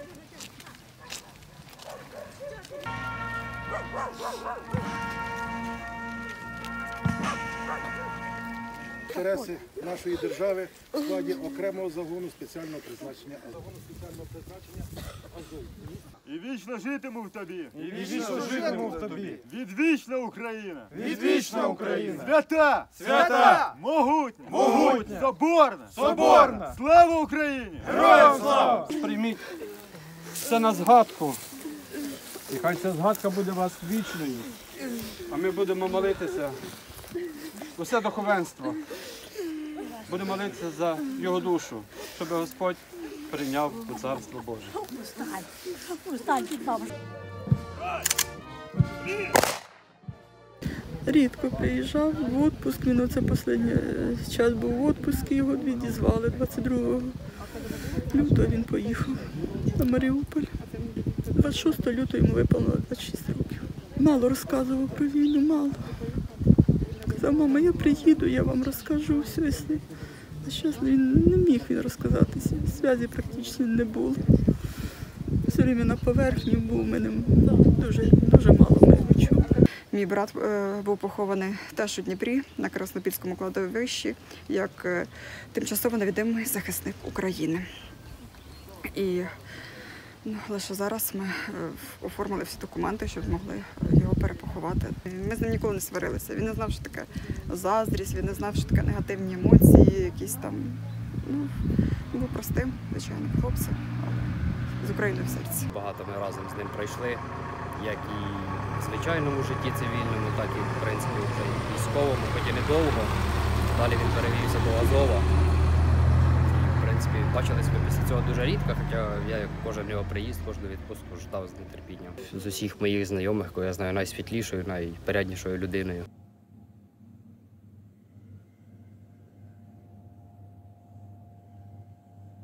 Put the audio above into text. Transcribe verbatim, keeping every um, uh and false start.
Інтереси нашої держави в складі окремого загону спеціального призначення Азов. спеціального призначення Азов. І вічно житиму в тобі. І вічно житиму в тобі. Відвічна Україна. Відвічна Україна. Свята. Свята. Могутня. Могутня. Соборна. Соборна. Слава Україні. Героям слава. Прийміть це на згадку. І хай ця згадка буде у вас вічною. А ми будемо молитися. Усе духовенство. Будемо молитися за його душу, щоб Господь прийняв у Царство Боже. Рідко приїжджав в відпуск, він оце останній час був в відпуску, його відізвали двадцять другого лютого він поїхав на Маріуполь. двадцять шостого лютого йому виповнило двадцять шість років. Мало розказував про війну, мало. Казав, мама, я приїду, я вам розкажу все. Якщо... А зараз він не міг він розказати, зв'язі практично не було. Все время на поверхні був, мене дуже, дуже мало ми чули. Мій брат е, був похований теж у Дніпрі на Краснопільському кладовищі як е, тимчасово невідомий захисник України. І ну, лише зараз ми е, оформили всі документи, щоб змогли його перепоховати. Ми з ним ніколи не сварилися. Він не знав, що таке заздрість, він не знав, що таке негативні емоції, якісь там. Ну, він був простим, звичайним хлопцем, але з Україною в серці. Багато ми разом з ним пройшли, як і в звичайному житті цивільному, так і, в принципі, вже і військовому, хоч і недовго. Далі він перевівся до Азова. І, в принципі, бачились ми після цього дуже рідко, хоча я, як кожен його приїзд, кожну відпустку ждав з нетерпінням. З усіх моїх знайомих, кого я знаю найсвітлішою, найпоряднішою людиною.